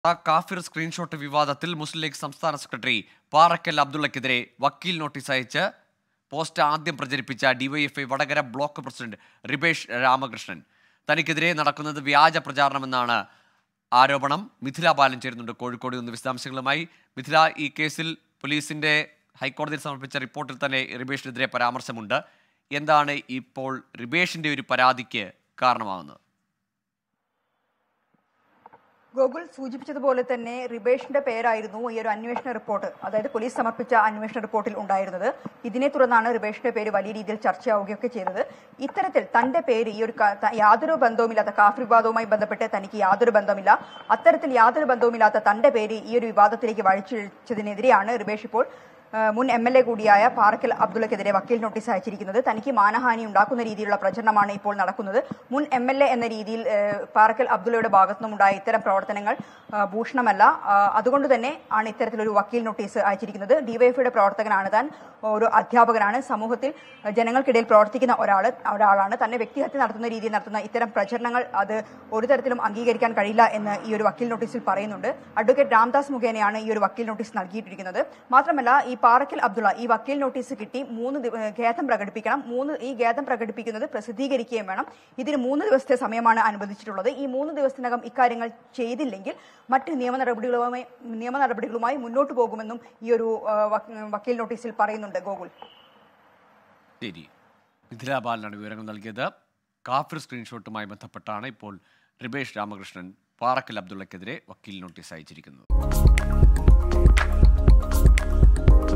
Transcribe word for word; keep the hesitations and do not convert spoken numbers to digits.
കാഫിർ സ്ക്രീൻഷോട്ട് വിവാദത്തിൽ മുസ്ലിം ലീഗ് സംസ്ഥാന സെക്രട്ടറി പാറക്കൽ അബ്ദുള്ളക്കെതിരെ വക്കീൽ നോട്ടീസ് അയച്ച് പോസ്റ്റ് ആദ്യം പ്രചരിപ്പിച്ച DYFI Vadakara block president Ribesh Ramakrishnan. തനിക്കെതിരെ നടക്കുന്നത് വ്യാജ പ്രചാരണമെന്നാണ് ആരോപണം. മിഥില ബാലൻ ചേരുന്നുണ്ട് കോഴിക്കോട് നിന്ന് വിശദാംശങ്ങളുമായി. മിഥില, ഈ കേസിൽ പോലീസിന്റെ ഹൈക്കോടതിയിൽ സമർപ്പിച്ച റിപ്പോർട്ടിൽ തന്നെ റിബേഷിനെതിരെ പരാമർശമുണ്ട്. എന്താണ് ഇപ്പോൾ റിബേഷിന്റെ ഒരു പരാതിക്ക് കാരണമാകുന്നത്? ഗോകുൽ സൂചിപ്പിച്ചതുപോലെ തന്നെ റിബേഷിന്റെ പേരായിരുന്നു ഈ ഒരു അന്വേഷണ റിപ്പോർട്ട്, അതായത് പോലീസ് സമർപ്പിച്ച അന്വേഷണ റിപ്പോർട്ടിൽ ഉണ്ടായിരുന്നത്. ഇതിനെ തുടർന്നാണ് റിബേഷിന്റെ പേര് വലിയ രീതിയിൽ ചർച്ചയാവുകയൊക്കെ ചെയ്തത്. ഇത്തരത്തിൽ തന്റെ പേര് ഈ ഒരു യാതൊരു ബന്ധവുമില്ലാത്ത കാഫിർ വിവാദവുമായി ബന്ധപ്പെട്ട് തനിക്ക് യാതൊരു ബന്ധമില്ല, അത്തരത്തിൽ യാതൊരു ബന്ധവുമില്ലാത്ത തന്റെ പേര് ഈ ഒരു വിവാദത്തിലേക്ക് വഴിച്ചിഴച്ചതിനെതിരെയാണ് റിബേഷ് ഇപ്പോൾ മുൻ എം എൽ എ കൂടിയായ പാറക്കൽ അബ്ദുള്ളക്കെതിരെ വക്കീൽ നോട്ടീസ് അയച്ചിരിക്കുന്നത്. തനിക്ക് മാനഹാനി ഉണ്ടാക്കുന്ന രീതിയിലുള്ള പ്രചരണമാണ് ഇപ്പോൾ നടക്കുന്നത്. മുൻ എം എൽ എ എന്ന രീതിയിൽ പാറക്കൽ അബ്ദുള്ളയുടെ ഭാഗത്തുനിന്നുണ്ടായ ഇത്തരം പ്രവർത്തനങ്ങൾ ഭൂഷണമല്ല. അതുകൊണ്ട് തന്നെ ആണ് ഇത്തരത്തിലൊരു വക്കീൽ നോട്ടീസ് അയച്ചിരിക്കുന്നത്. ഡിവൈഎഫ്ഐയുടെ പ്രവർത്തകനാണ് താൻ, ഒരു അധ്യാപകനാണ്, സമൂഹത്തിൽ ജനങ്ങൾക്കിടയിൽ പ്രവർത്തിക്കുന്ന ഒരാൾ ഒരാളാണ് തന്നെ വ്യക്തിഹത്യ നടത്തുന്ന രീതിയിൽ നടത്തുന്ന ഇത്തരം പ്രചരണങ്ങൾ അത് ഒരു തരത്തിലും അംഗീകരിക്കാൻ കഴിയില്ല എന്ന് ഈ ഒരു വക്കീൽ നോട്ടീസിൽ പറയുന്നുണ്ട്. അഡ്വക്കേറ്റ് രാംദാസ് മുഖേനയാണ് ഈ ഒരു വക്കീൽ നോട്ടീസ് നൽകിയിട്ടിരിക്കുന്നത്. മാത്രമല്ല, ഈ പാറക്കൽ അബ്ദുള്ള ഈ വക്കീൽ നോട്ടീസ് കിട്ടി മൂന്ന് ഖേദം പ്രകടിപ്പിക്കണം. മൂന്ന് ഈ ഖേദം പ്രകടിപ്പിക്കുന്നത് പ്രസിദ്ധീകരിക്കുകയും വേണം. ഇതിന് മൂന്ന് ദിവസത്തെ സമയമാണ് അനുവദിച്ചിട്ടുള്ളത്. ഈ മൂന്ന് ദിവസത്തിനകം ഇക്കാര്യങ്ങൾ ചെയ്തില്ലെങ്കിൽ മറ്റ് നിയമ നടപടികളുമായി നിയമ നടപടികളുമായി മുന്നോട്ട് പോകുമെന്നും ഈ ഒരു വക്കീൽ നോട്ടീസിൽ പറയുന്നുണ്ട്. ഗോകുൽ, ശരി. മിഥില ബാലനാണ് വിവരങ്ങൾ നൽകിയത്. കാഫിർ സ്ക്രീൻഷോട്ടുമായി ബന്ധപ്പെട്ടാണ് ഇപ്പോൾ റിബേഷ് രാമകൃഷ്ണൻ പാറക്കൽ അബ്ദുള്ളക്കെതിരെ വക്കീൽ നോട്ടീസ് അയച്ചിരിക്കുന്നത്.